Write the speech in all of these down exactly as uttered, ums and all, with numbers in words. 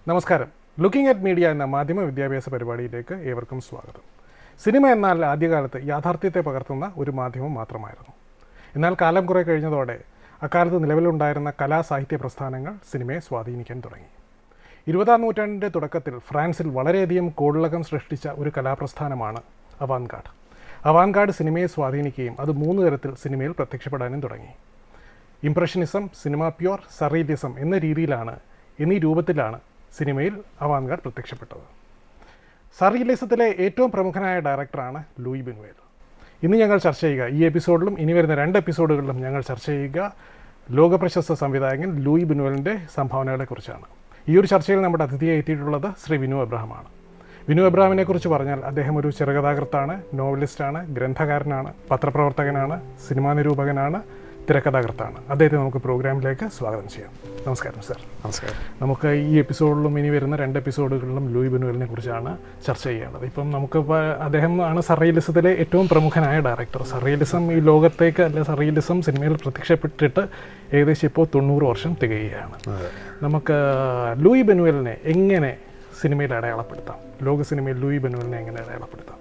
നമസ്കാരം. Looking at media എന്ന മാധ്യമ വിദ്യാഭ്യാസ പരിപാടിയിലേക്ക് ഏവർക്കും സ്വാഗതം. സിനിമ എന്നാൽ ആദ്യകാലത്ത് യാഥാർത്ഥ്യത്തെ പകർത്തുന്ന ഒരു മാധ്യമം മാത്രമായിരുന്നു. എന്നാൽ കാലം കുറെ കഴിഞ്ഞതോടെ അക്കാലത്ത് നിലവിലുണ്ടായിരുന്ന കലാസാഹിത്യ പ്രസ്ഥാനങ്ങൾ സിനിമയെ സ്വാധീനിക്കാൻ തുടങ്ങി. ഇരുപതാം നൂറ്റാണ്ടിൻ്റെ തുടക്കത്തിൽ ഫ്രാൻസിൽ വളരെയധികം കോളിളക്കം സൃഷ്ടിച്ച ഒരു കലാപ്രസ്ഥാനമാണ് അവാൻഗാർഡ്. അവാൻഗാർഡ് സിനിമയെ സ്വാധീനിക്കുകയും അത് മൂന്ന് തരത്തിൽ സിനിമയിൽ പ്രത്യക്ഷപ്പെടാനും തുടങ്ങി. ഇംപ്രഷനിസം, സിനിമ പ്യൂർ, സർറിയലിസം എന്ന രീതിയിലാണ് എന്നീ രൂപത്തിലാണ് സിനിമയിൽ അവാൻഗാർഡ് പ്രത്യക്ഷപ്പെട്ടത്. സർറിയലിസത്തിലെ ഏറ്റവും പ്രമുഖനായ ഡയറക്ടറാണ് ലൂയി ബുനുവേൽ. ഇന്ന് ഞങ്ങൾ ചർച്ച ചെയ്യുക, ഈ എപ്പിസോഡിലും ഇനി വരുന്ന രണ്ട് എപ്പിസോഡുകളിലും ഞങ്ങൾ ചർച്ച ചെയ്യുക ലോകപ്രശസ്ത സംവിധായകൻ ലൂയി ബുനുവേലിൻ്റെ സംഭാവനകളെക്കുറിച്ചാണ്. ഈ ഒരു ചർച്ചയിൽ നമ്മുടെ അതിഥിയായി എത്തിയിട്ടുള്ളത് ശ്രീ വിനു അബ്രഹാമാണ്. വിനു അബ്രഹാമിനെ കുറിച്ച് പറഞ്ഞാൽ അദ്ദേഹം ഒരു ചെറുകഥാകൃത്താണ്, നോവലിസ്റ്റാണ്, ഗ്രന്ഥകാരനാണ്, പത്രപ്രവർത്തകനാണ്, സിനിമാ നിരൂപകനാണ്, തിരക്കഥാകൃത്താണ്. അദ്ദേഹത്തെ നമുക്ക് പ്രോഗ്രാമിലേക്ക് സ്വാഗതം ചെയ്യാം. നമസ്കാരം സർ. നമസ്കാരം. നമുക്ക് ഈ എപ്പിസോഡിലും ഇനി വരുന്ന രണ്ട് എപ്പിസോഡുകളിലും ലൂയി ബുനുവേലിനെ കുറിച്ചാണ് ചർച്ച ചെയ്യേണ്ടത്. ഇപ്പം നമുക്ക് അദ്ദേഹം ആണ് സർറിയലിസത്തിലെ ഏറ്റവും പ്രമുഖനായ ഡയറക്ടർ. സർറിയലിസം ഈ ലോകത്തേക്ക് അല്ലെ സർറിയലിസം സിനിമയിൽ പ്രത്യക്ഷപ്പെട്ടിട്ട് ഏകദേശം ഇപ്പോൾ തൊണ്ണൂറ് വർഷം തികയുകയാണ്. നമുക്ക് ലൂയി ബുനുവേലിനെ എങ്ങനെ സിനിമയിൽ അടയാളപ്പെടുത്താം? ലോക സിനിമയിൽ ലൂയി ബുനുവേലിനെ എങ്ങനെ അടയാളപ്പെടുത്താം?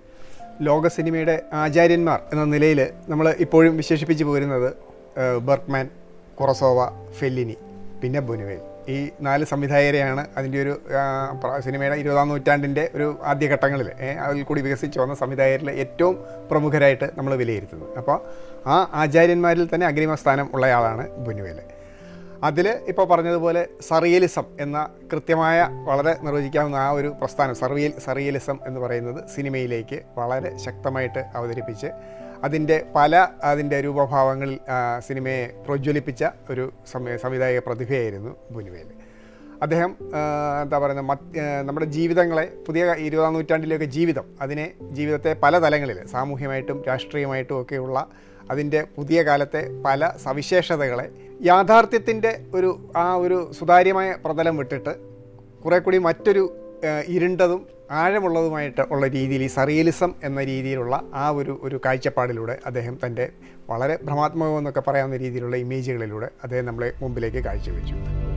ലോക സിനിമയുടെ ആചാര്യന്മാർ എന്ന നിലയിൽ നമ്മൾ ഇപ്പോഴും വിശേഷിപ്പിച്ച് പോരുന്നത് ബർഗ്മാൻ, കുറസോവ, ഫെല്ലിനി, പിന്നെ ബുനുവേൽ. ഈ നാല് സംവിധായകരെയാണ് അതിൻ്റെ ഒരു സിനിമയുടെ ഇരുപതാം നൂറ്റാണ്ടിൻ്റെ ഒരു ആദ്യഘട്ടങ്ങളിൽ അതിൽ കൂടി വികസിച്ച് വന്ന സംവിധായകരിൽ ഏറ്റവും പ്രമുഖരായിട്ട് നമ്മൾ വിലയിരുത്തുന്നത്. അപ്പോൾ ആ ആചാര്യന്മാരിൽ തന്നെ അഗ്രിമസ്ഥാനം ഉള്ളയാളാണ് ബുനുവേൽ. അതിൽ ഇപ്പോൾ പറഞ്ഞതുപോലെ സർറിയലിസം എന്ന കൃത്യമായ വളരെ നിർവചിക്കാവുന്ന ആ ഒരു പ്രസ്ഥാനം, സർറിയൽ സർറിയലിസം എന്ന് പറയുന്നത് സിനിമയിലേക്ക് വളരെ ശക്തമായിട്ട് അവതരിപ്പിച്ച് അതിൻ്റെ പല അതിൻ്റെ രൂപഭാവങ്ങളിൽ സിനിമയെ പ്രോജ്വലിപ്പിച്ച ഒരു സംവിധായക പ്രതിഭയായിരുന്നു ബുനുവേൽ. അദ്ദേഹം എന്താ പറയുന്നത്, മറ്റ് നമ്മുടെ ജീവിതങ്ങളെ, പുതിയ ഇരുപതാം നൂറ്റാണ്ടിലേക്ക് ജീവിതം, അതിനെ ജീവിതത്തെ പല തലങ്ങളിൽ സാമൂഹ്യമായിട്ടും രാഷ്ട്രീയമായിട്ടും ഒക്കെയുള്ള അതിൻ്റെ പുതിയ കാലത്തെ പല സവിശേഷതകളെ യാഥാർത്ഥ്യത്തിൻ്റെ ഒരു ആ ഒരു സുതാര്യമായ പ്രതലം വിട്ടിട്ട് കുറേ കൂടി മറ്റൊരു ഇരുണ്ടതും ആഴമുള്ളതുമായിട്ട് ഉള്ള രീതിയിൽ ഈ സർറിയലിസം എന്ന രീതിയിലുള്ള ആ ഒരു ഒരു കാഴ്ചപ്പാടിലൂടെ അദ്ദേഹം തൻ്റെ വളരെ ഭ്രമാത്മകമെന്നൊക്കെ പറയാവുന്ന രീതിയിലുള്ള ഇമേജുകളിലൂടെ അദ്ദേഹം നമ്മളെ മുമ്പിലേക്ക് കാഴ്ചവെച്ചു.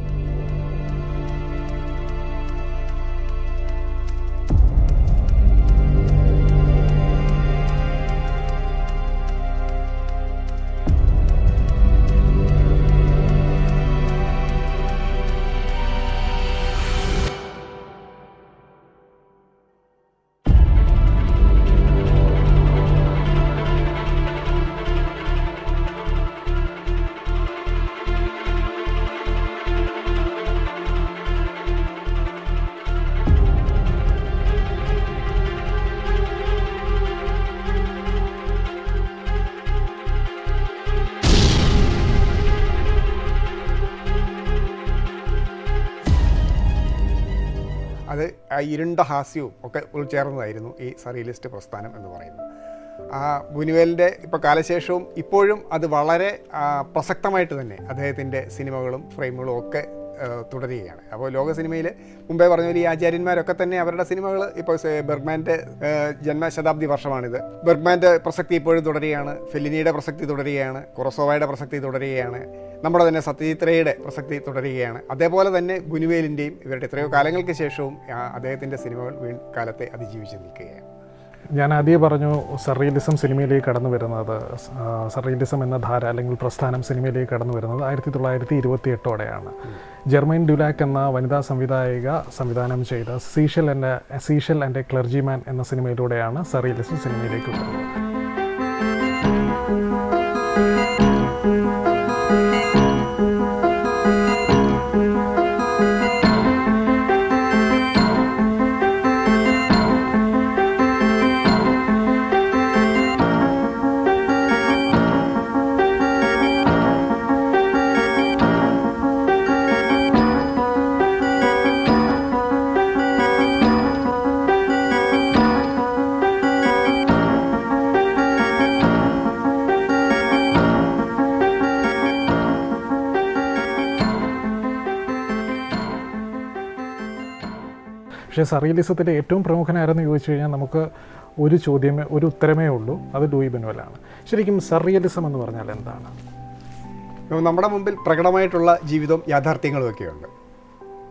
അത് ആ ഇരുണ്ട ഹാസ്യവും ഒക്കെ ഉൾച്ചേർന്നതായിരുന്നു ഈ സർറിയലിസ്റ്റ് പ്രസ്ഥാനം എന്ന് പറയുന്നത്. ആ ബുനുവേലിൻ്റെ ഇപ്പോൾ കാലശേഷവും ഇപ്പോഴും അത് വളരെ പ്രസക്തമായിട്ട് തന്നെ അദ്ദേഹത്തിൻ്റെ സിനിമകളും ഫ്രെയിമുകളും ഒക്കെ തുടരുകയാണ്. അപ്പോൾ ലോക സിനിമയിൽ മുമ്പേ പറഞ്ഞ പോലെ ഈ ആചാര്യന്മാരൊക്കെ തന്നെ അവരുടെ സിനിമകൾ ഇപ്പോൾ ബർഗ്മാൻ്റെ ജന്മശതാബ്ദി വർഷമാണിത്. ബർഗ്മാൻ്റെ പ്രസക്തി ഇപ്പോഴും തുടരുകയാണ്, ഫെല്ലിനിയുടെ പ്രസക്തി തുടരുകയാണ്, കുറസോവയുടെ പ്രസക്തി തുടരുകയാണ്, നമ്മുടെ തന്നെ സത്യജിത് റേയുടെ പ്രസക്തി തുടരുകയാണ്. അതേപോലെ തന്നെ ബുനുവേലിൻ്റെയും ഇവരുടെ എത്രയോ കാലങ്ങൾക്ക് ശേഷവും അദ്ദേഹത്തിൻ്റെ സിനിമകൾ വീണ്ടും കാലത്തെ അതിജീവിച്ച് നിൽക്കുകയാണ്. ഞാൻ ആദ്യം പറഞ്ഞു സർറിയലിസം സിനിമയിലേക്ക് കടന്നു വരുന്നത്, സർറിയലിസം എന്ന ധാര അല്ലെങ്കിൽ പ്രസ്ഥാനം സിനിമയിലേക്ക് കടന്നു വരുന്നത് ആയിരത്തി തൊള്ളായിരത്തി ഇരുപത്തി എട്ടോടെയാണ്. ജെർമൈൻ ഡുലാക്ക് എന്ന വനിതാ സംവിധായിക സംവിധാനം ചെയ്ത seashell and seashell and a clergyman എന്ന സിനിമയിലൂടെയാണ് സർറിയലിസം സിനിമയിലേക്ക് വരുന്നത്. പക്ഷേ സർറിയലിസത്തിൻ്റെ ഏറ്റവും പ്രമുഖനായിരുന്നു ചോദിച്ചു കഴിഞ്ഞാൽ നമുക്ക് ഒരു ചോദ്യമേ ഒരു ഉത്തരമേ ഉള്ളൂ, അത് ലൂയി ബുനുവേലാണ്. ശരിക്കും സർറിയലിസം എന്ന് പറഞ്ഞാൽ എന്താണ്? നമ്മുടെ മുമ്പിൽ പ്രകടമായിട്ടുള്ള ജീവിതവും യാഥാർത്ഥ്യങ്ങളും ഒക്കെയുണ്ട്.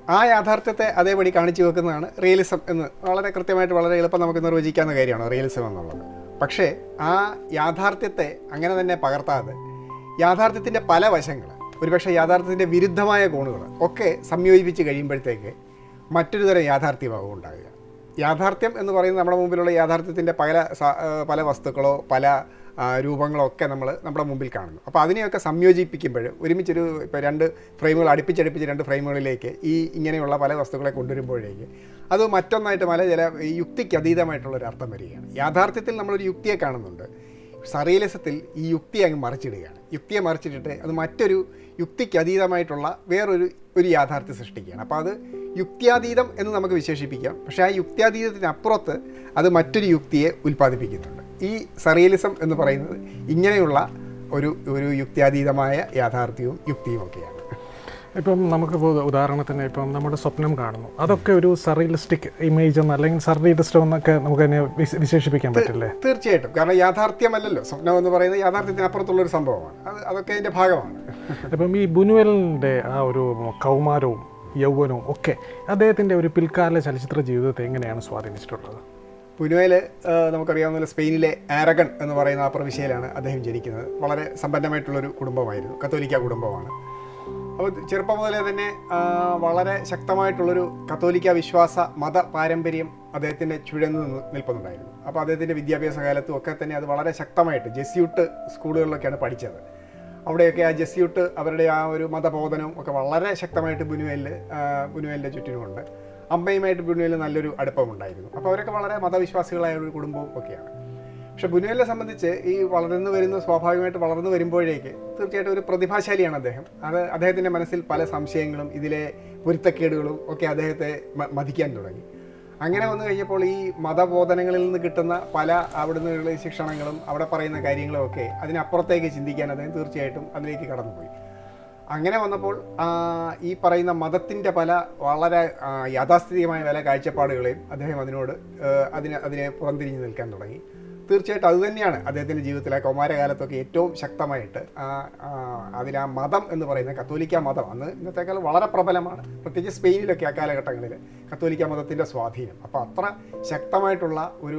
ആ യാഥാർത്ഥ്യത്തെ അതേപടി കാണിച്ചു വെക്കുന്നതാണ് റിയലിസം എന്ന് വളരെ കൃത്യമായിട്ട് വളരെ എളുപ്പം നമുക്ക് നിർവചിക്കാവുന്ന കാര്യമാണ് റിയലിസം എന്നുള്ളത്. പക്ഷേ ആ യാഥാർത്ഥ്യത്തെ അങ്ങനെ തന്നെ പകർത്താതെ യാഥാർത്ഥ്യത്തിൻ്റെ പല വശങ്ങൾ, ഒരുപക്ഷെ യാഥാർത്ഥ്യത്തിൻ്റെ വിരുദ്ധമായ കോണുകൾ ഒക്കെ സംയോജിപ്പിച്ച് കഴിയുമ്പോഴത്തേക്ക് മറ്റൊരു തരം യാഥാർത്ഥ്യമാകും ഉണ്ടാകുക. യാഥാർത്ഥ്യം എന്ന് പറയുന്നത് നമ്മുടെ മുമ്പിലുള്ള യാഥാർത്ഥ്യത്തിൻ്റെ പല പല വസ്തുക്കളോ പല രൂപങ്ങളോ ഒക്കെ നമ്മൾ നമ്മുടെ മുമ്പിൽ കാണുന്നു. അപ്പോൾ അതിനെയൊക്കെ സംയോജിപ്പിക്കുമ്പോൾ ഒരുമിച്ചൊരു ഇപ്പോൾ രണ്ട് ഫ്രെയിമുകൾ അടുപ്പിച്ചടുപ്പിച്ച് രണ്ട് ഫ്രെയിമുകളിലേക്ക് ഈ ഇങ്ങനെയുള്ള പല വസ്തുക്കളെ കൊണ്ടുവരുമ്പോഴേക്ക് അത് മറ്റൊന്നായിട്ട് പല ചില യുക്തിക്ക് അതീതമായിട്ടുള്ളൊരു അർത്ഥം വരികയാണ്. യാഥാർത്ഥ്യത്തിൽ നമ്മളൊരു യുക്തിയെ കാണുന്നുണ്ട്, സറിയലിസത്തിൽ ഈ യുക്തി അങ്ങ് മറിച്ചിടുകയാണ്. യുക്തിയെ മറിച്ചിട്ടിട്ട് അത് മറ്റൊരു യുക്തിക്ക് അതീതമായിട്ടുള്ള വേറൊരു ഒരു യാഥാർത്ഥ്യം സൃഷ്ടിക്കുകയാണ്. അപ്പോൾ അത് യുക്തിയാതീതം എന്ന് നമുക്ക് വിശേഷിപ്പിക്കാം. പക്ഷേ ആ യുക്തിയാതീതത്തിനപ്പുറത്ത് അത് മറ്റൊരു യുക്തിയെ ഉൽപ്പാദിപ്പിക്കുന്നുണ്ട്. ഈ സറിയലിസം എന്ന് പറയുന്നത് ഇങ്ങനെയുള്ള ഒരു ഒരു യുക്തിയാതീതമായ യാഥാർത്ഥ്യവും യുക്തിയും ഒക്കെയാണ്. ഇപ്പം നമുക്കിപ്പോൾ ഉദാഹരണത്തിന് ഇപ്പം നമ്മുടെ സ്വപ്നം കാണുന്നു, അതൊക്കെ ഒരു സറിയലിസ്റ്റിക് ഇമേജ് എന്ന് അല്ലെങ്കിൽ സറിയലിസ്റ്റ് എന്നൊക്കെ നമുക്ക് തന്നെ വിശേഷിപ്പിക്കാൻ പറ്റില്ലേ? തീർച്ചയായിട്ടും. കാരണം യാഥാർത്ഥ്യമല്ലല്ലോ സ്വപ്നം എന്ന് പറയുന്നത്, യാഥാർത്ഥ്യത്തിനപ്പുറത്തുള്ളൊരു സംഭവമാണ്. അത് അതൊക്കെ അതിൻ്റെ ഭാഗമാണ്. ഇപ്പം ഈ ബുനുവലിൻ്റെ ആ ഒരു കൗമാരവും യൗവനവും ഒക്കെ അദ്ദേഹത്തിൻ്റെ ഒരു പിൽക്കാല ചലച്ചിത്ര ജീവിതത്തെ എങ്ങനെയാണ് സ്വാധീനിച്ചിട്ടുള്ളത്? ബുനുവേൽ നമുക്കറിയാവുന്ന സ്പെയിനിലെ ആരഗൺ എന്ന് പറയുന്ന ആ പ്രവിശ്യയിലാണ് അദ്ദേഹം ജനിക്കുന്നത്. വളരെ സമ്പന്നമായിട്ടുള്ളൊരു കുടുംബമായിരുന്നു, കത്തോലിക്ക കുടുംബമാണ്. അപ്പോൾ ചെറുപ്പം മുതലേ തന്നെ വളരെ ശക്തമായിട്ടുള്ളൊരു കത്തോലിക്ക വിശ്വാസ മത പാരമ്പര്യം അദ്ദേഹത്തിൻ്റെ ചുഴന്ന് നിൽപ്പുന്നുണ്ടായിരുന്നു. അപ്പോൾ അദ്ദേഹത്തിൻ്റെ വിദ്യാഭ്യാസ കാലത്തും ഒക്കെ തന്നെ അത് വളരെ ശക്തമായിട്ട് ജെസ്യൂട്ട് സ്കൂളുകളിലൊക്കെയാണ് പഠിച്ചത്. അവിടെയൊക്കെ ആ ജെസ്യൂട്ട് അവരുടെ ആ ഒരു മതബോധനവും ഒക്കെ വളരെ ശക്തമായിട്ട് ബുനുവേലിൽ ബുനുവേലിൻ്റെ ചുറ്റിനുമുണ്ട്. അമ്മയുമായിട്ട് ബുനുവേലിന് നല്ലൊരു അടുപ്പമുണ്ടായിരുന്നു. അപ്പോൾ അവരൊക്കെ വളരെ മതവിശ്വാസികളായ ഒരു കുടുംബവും ഒക്കെയാണ്. പക്ഷെ ബുനുവേലിനെ സംബന്ധിച്ച് ഈ വളർന്നു വരുന്ന സ്വാഭാവികമായിട്ട് വളർന്നു വരുമ്പോഴേക്ക് തീർച്ചയായിട്ടും ഒരു പ്രതിഭാശാലിയാണ് അദ്ദേഹം. അത് അദ്ദേഹത്തിൻ്റെ മനസ്സിൽ പല സംശയങ്ങളും ഇതിലെ പൊരുത്തക്കേടുകളും ഒക്കെ അദ്ദേഹത്തെ മതിക്കാൻ തുടങ്ങി. അങ്ങനെ വന്നു കഴിഞ്ഞപ്പോൾ ഈ മതബോധനങ്ങളിൽ നിന്ന് കിട്ടുന്ന പല അവിടുന്ന് ശിക്ഷണങ്ങളും അവിടെ പറയുന്ന കാര്യങ്ങളും ഒക്കെ അതിനപ്പുറത്തേക്ക് ചിന്തിക്കാൻ അദ്ദേഹം തീർച്ചയായിട്ടും അതിലേക്ക് കടന്നുപോയി. അങ്ങനെ വന്നപ്പോൾ ഈ പറയുന്ന മതത്തിൻ്റെ പല വളരെ യാഥാസ്ഥിതികമായ പല കാഴ്ചപ്പാടുകളെയും അദ്ദേഹം അതിനോട് അതിന് അതിനെ പുറംതിരിഞ്ഞ് നിൽക്കാൻ തുടങ്ങി. തീർച്ചയായിട്ടും അതുതന്നെയാണ് അദ്ദേഹത്തിൻ്റെ ജീവിതത്തിലെ കൗമാരകാലത്തൊക്കെ ഏറ്റവും ശക്തമായിട്ട് അതിൽ ആ മതം എന്ന് പറയുന്ന കത്തോലിക്ക മതം അന്ന് ഇന്നത്തേക്കാൾ വളരെ പ്രബലമാണ്, പ്രത്യേകിച്ച് സ്പെയിനിലൊക്കെ ആ കാലഘട്ടങ്ങളിൽ കത്തോലിക്ക മതത്തിൻ്റെ സ്വാധീനം. അപ്പോൾ അത്ര ശക്തമായിട്ടുള്ള ഒരു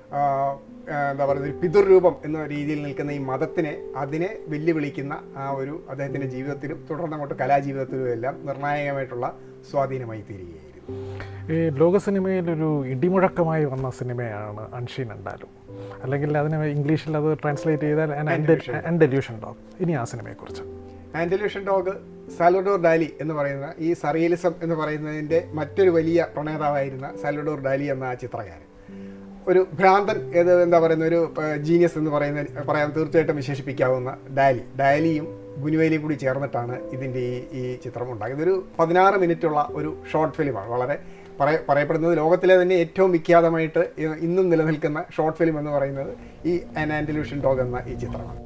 എന്താ പറയുക ഒരു പിതൃരൂപം എന്ന രീതിയിൽ നിൽക്കുന്ന ഈ മതത്തിനെ അതിനെ വെല്ലുവിളിക്കുന്ന ആ ഒരു അദ്ദേഹത്തിൻ്റെ ജീവിതത്തിലും തുടർന്ന് അങ്ങോട്ട് കലാജീവിതത്തിലും എല്ലാം നിർണായകമായിട്ടുള്ള സ്വാധീനമായി തീരുകയായിരുന്നു. ഈ ലോക സിനിമയിലൊരു ഇടിമുഴക്കമായി വന്ന സിനിമയാണ് അൺഷീൻ ഉണ്ടാലും, അല്ലെങ്കിൽ അതിന് ഇംഗ്ലീഷിൽ അത് ട്രാൻസ്ലേറ്റ് ചെയ്താൽ ആൻഡെല്യൂഷൻ ഡോഗ്. ഇനി ആ സിനിമയെക്കുറിച്ച്. ആൻഡെല്യൂഷൻ ഡോഗ് സാൽവഡോർ ഡാലി എന്ന് പറയുന്ന ഈ സറിയലിസം എന്ന് പറയുന്നതിൻ്റെ മറ്റൊരു വലിയ പ്രണേതാവായിരുന്ന സാൽവഡോർ ഡാലി എന്ന ആ ചിത്രകാരൻ, ഒരു ഭ്രാന്തൻ ഏത് എന്താ പറയുന്ന ഒരു ജീനിയസ് എന്ന് പറയുന്ന പറയാൻ തീർച്ചയായിട്ടും വിശേഷിപ്പിക്കാവുന്ന ഡാലി ഡാലിയും ബുനുവേലിയും കൂടി ചേർന്നിട്ടാണ് ഇതിൻ്റെ ഈ ഈ ചിത്രം ഉണ്ടാക്കിയത്. ഇതൊരു പതിനാറ് മിനിറ്റുള്ള ഒരു ഷോർട്ട് ഫിലിമാണ്. വളരെ പറയ പറയപ്പെടുന്നത് ലോകത്തിലെ തന്നെ ഏറ്റവും വിഖ്യാതമായിട്ട് ഇന്നും നിലനിൽക്കുന്ന ഷോർട്ട് ഫിലിം എന്ന് പറയുന്നത് ഈ ആൻ ആൻഡെല്യൂഷൻ ഡോഗ് എന്ന ഈ ചിത്രമാണ്.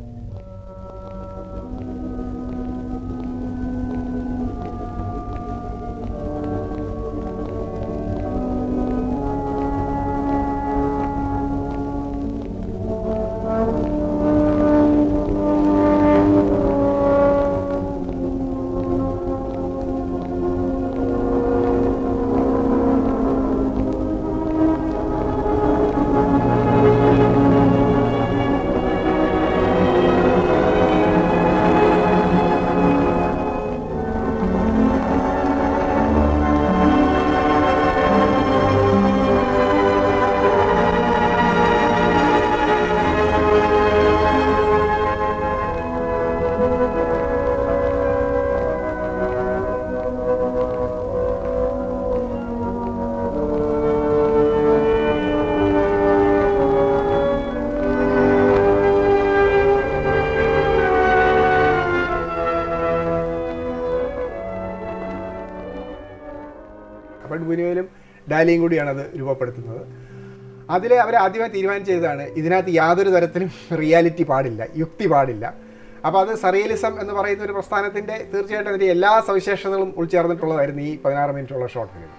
ബുനുവേലും ഡാലിയും കൂടിയാണ് അത് രൂപപ്പെടുത്തുന്നത്. അതിൽ അവർ ആദ്യമായി തീരുമാനിച്ചതാണ് ഇതിനകത്ത് യാതൊരു തരത്തിലും റിയാലിറ്റി പാടില്ല, യുക്തി പാടില്ല. അപ്പോൾ അത് സറിയലിസം എന്ന് പറയുന്ന ഒരു പ്രസ്ഥാനത്തിൻ്റെ തീർച്ചയായിട്ടും അതിൻ്റെ എല്ലാ സവിശേഷതകളും ഉൾച്ചേർന്നിട്ടുള്ളതായിരുന്നു ഈ പതിനാറ് മിനിറ്റുള്ള ഷോർട്ട് ഫിലിം.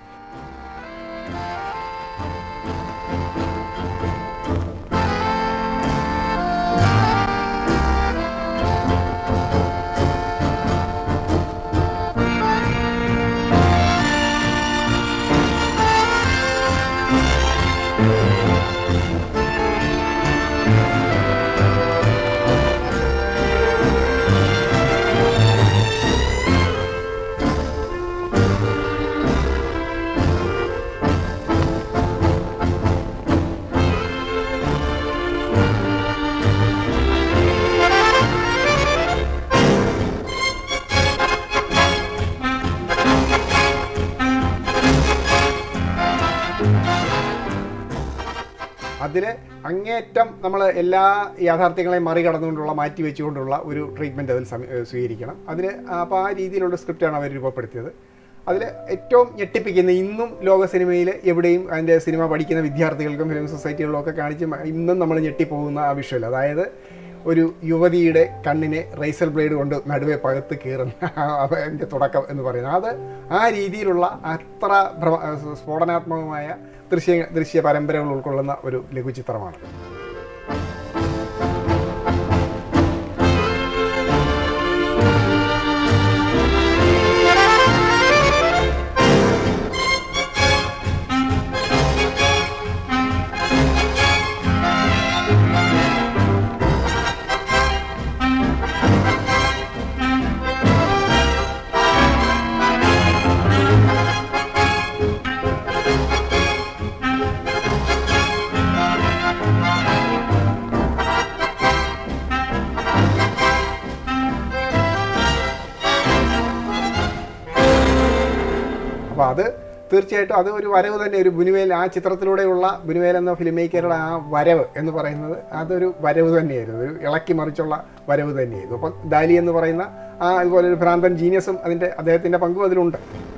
അതിൽ അങ്ങേറ്റം നമ്മൾ എല്ലാ യാഥാർത്ഥ്യങ്ങളെയും മറികടന്നുകൊണ്ടുള്ള മാറ്റി വെച്ചുകൊണ്ടുള്ള ഒരു ട്രീറ്റ്മെൻറ്റ് അതിൽ സ്വീകരിക്കണം. അതിൽ അപ്പോൾ ആ രീതിയിലുള്ള സ്ക്രിപ്റ്റാണ് അവർ രൂപപ്പെടുത്തിയത്. അതിൽ ഏറ്റവും ഞെട്ടിപ്പിക്കുന്ന ഇന്നും ലോക സിനിമയിൽ എവിടെയും അതിൻ്റെ സിനിമ പഠിക്കുന്ന വിദ്യാർത്ഥികൾക്കും ഫിലിം സൊസൈറ്റികളിലും ഒക്കെ കാണിച്ച് ഇന്നും നമ്മൾ ഞെട്ടിപ്പോകുന്ന ആ വിഷ്വൽ, അതായത് ഒരു യുവതിയുടെ കണ്ണിനെ റൈസർ ബ്ലേഡ് കൊണ്ട് നടുവെ പകത്ത് കീറുന്ന അതിൻ്റെ തുടക്കം എന്ന് പറയുന്നത്, അത് ആ രീതിയിലുള്ള അത്ര സ്ഫോടനാത്മകമായ ദൃശ്യ ദൃശ്യ പരമ്പരകൾ ഉൾക്കൊള്ളുന്ന ഒരു ലഘുചിത്രമാണ്. അപ്പോൾ അത് തീർച്ചയായിട്ടും അത് ഒരു വരവ് തന്നെ, ഒരു ബുനുവേൽ, ആ ചിത്രത്തിലൂടെയുള്ള ബുനുവേൽ എന്ന ഫിലിം മേക്കറുടെ ആ വരവ് എന്ന് പറയുന്നത് അതൊരു വരവ് തന്നെയായിരുന്നു, ഒരു ഇളക്കി മറിച്ചുള്ള വരവ് തന്നെയായിരുന്നു. അപ്പം ദാലി എന്ന് പറയുന്ന ആ അതുപോലെ ഒരു ഭ്രാന്തൻ ജീനിയസും അതിൻ്റെ അദ്ദേഹത്തിൻ്റെ പങ്കും അതിലുണ്ട്.